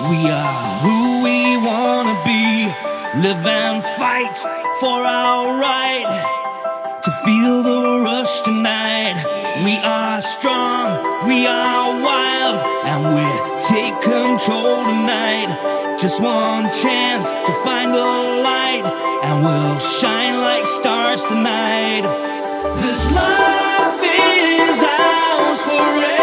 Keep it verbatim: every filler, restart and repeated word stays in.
We are who we wanna be. Live and fight for our right to feel the rush tonight. We are strong, we are wild, and we take control tonight. Just one chance to find the light, and we'll shine like stars tonight. This life is ours forever.